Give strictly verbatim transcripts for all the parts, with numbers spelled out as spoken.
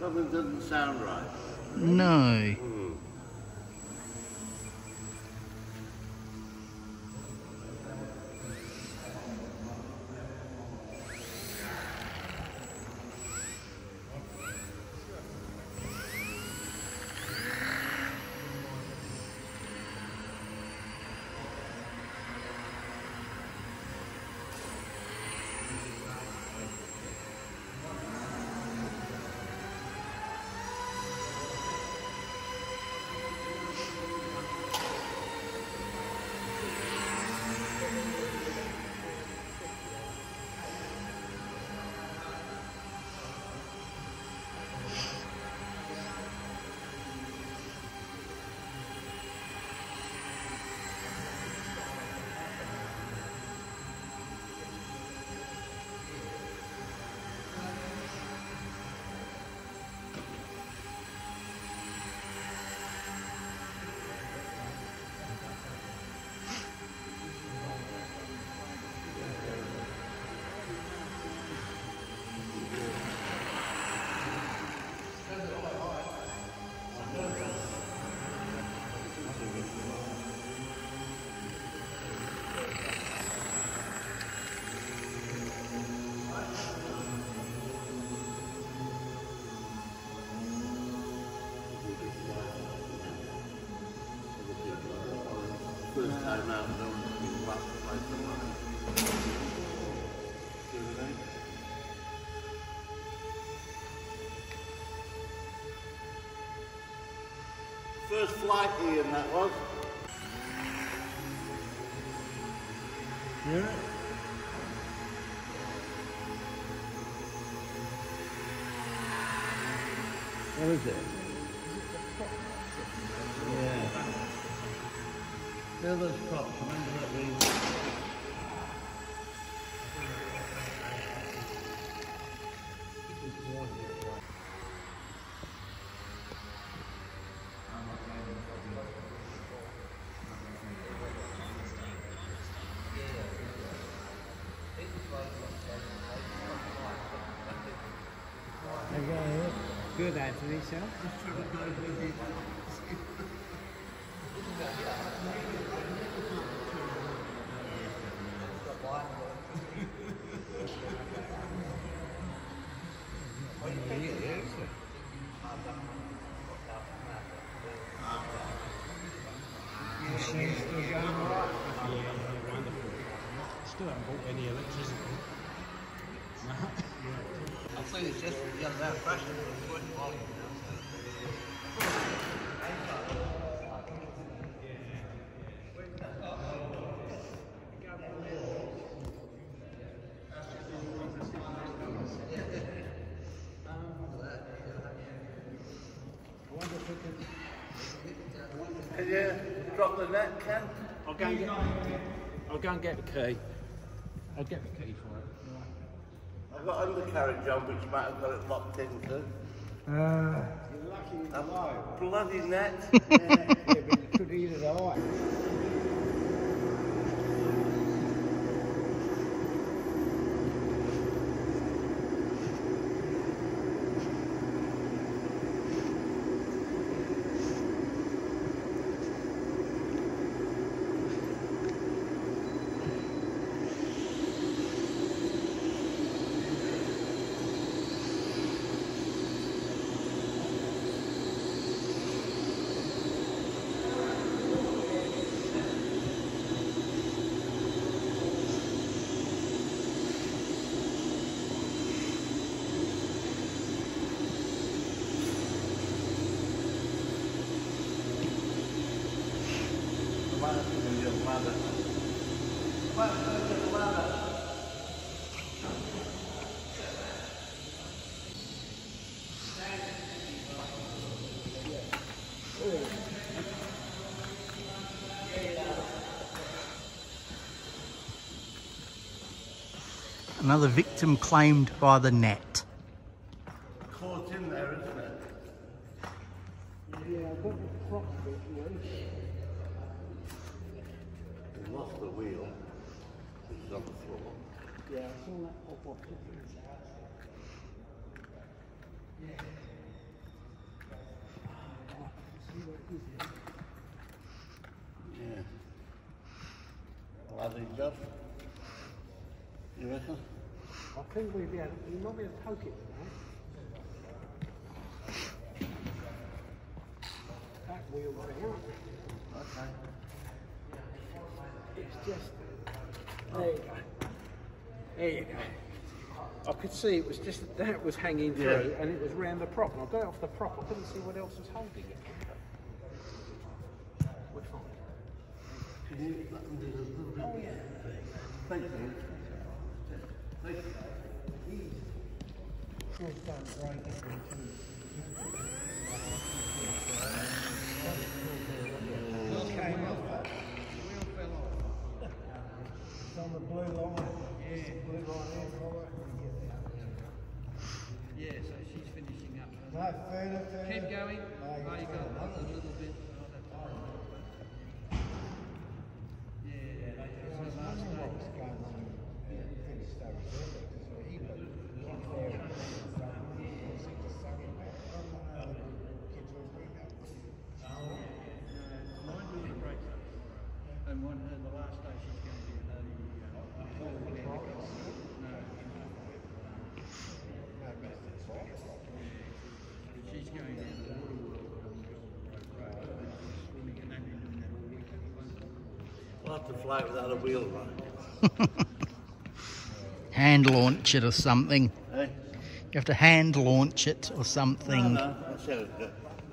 Something doesn't sound right. No. Hmm. First time out, I don't want to be whacked by somebody. See what I mean? First flight, Ian, that was. Hear it? What is it? Yeah. Feel those props, remember that ring? Good, Anthony, so. Still haven't bought any electricity. I think it's just to get that pressure for the foot volume Can you drop the net, Ken? I'll go and get, I'll go and get the key. I'll get the key for it. I've got undercarriage on, which might have got it locked into. Uh, A bloody net. yeah, but you could eat it all right. Another victim claimed by the net. Caught in there, isn't it? Yeah, I've got the prop bit, you know. We lost the wheel, which is on the floor. Yeah, I saw that pop off. Yeah. Lovely job. You reckon? I think we'd be able, you might be able to poke it tonight. That wheel's out. Okay. It's just, there you go. There you go. I could see it was just, that was hanging through Yeah. and it was round the prop. And I got it off the prop, I couldn't see what else was holding it. We're fine. Oh yeah. Thank you. Thank you. Just don't break it. It came off. The wheel fell off. It's on the blue line. Yeah. It's the blue line there, follow. Yeah, so she's finishing up. No, further, further. Keep going. No, Oh, you got further. a little bit. Yeah, so last What's day. going on? Finished that reserve because he put kids there. Mine will be breaks up. And one, uh, the last day she's going to be at the uh, whole chemicals. No. She's going down to the water world on Gold Road Road. Swimming and they've been doing that all week. We'll have to fly without a wheel, right? Hand launch it or something. Eh? You have to hand launch it or something. No, no, that's how it goes.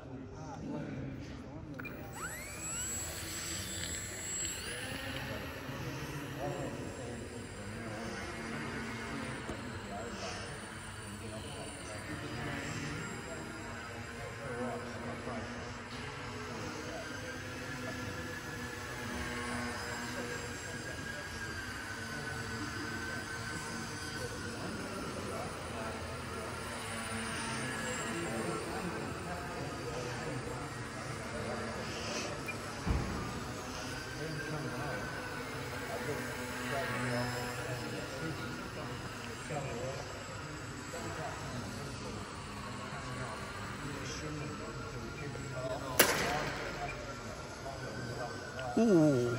Ooh.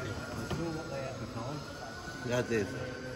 Yeah, I did.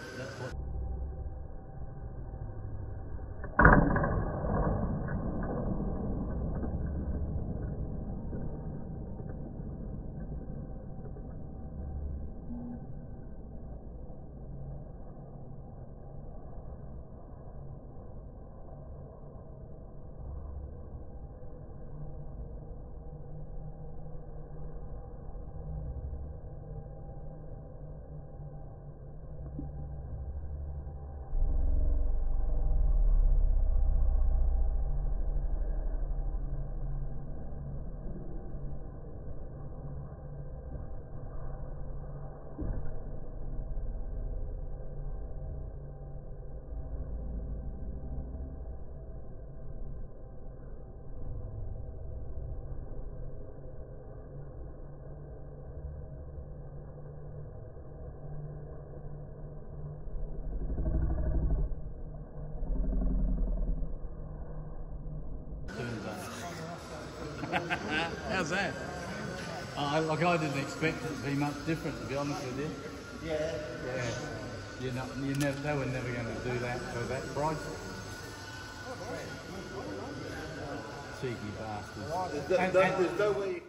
How's that? I like I didn't expect it to be much different, to be honest with you. Yeah. Yeah. You know, you never, they were never going to do that for that price. Cheeky bastards. There's no, And- no, and- there's no way you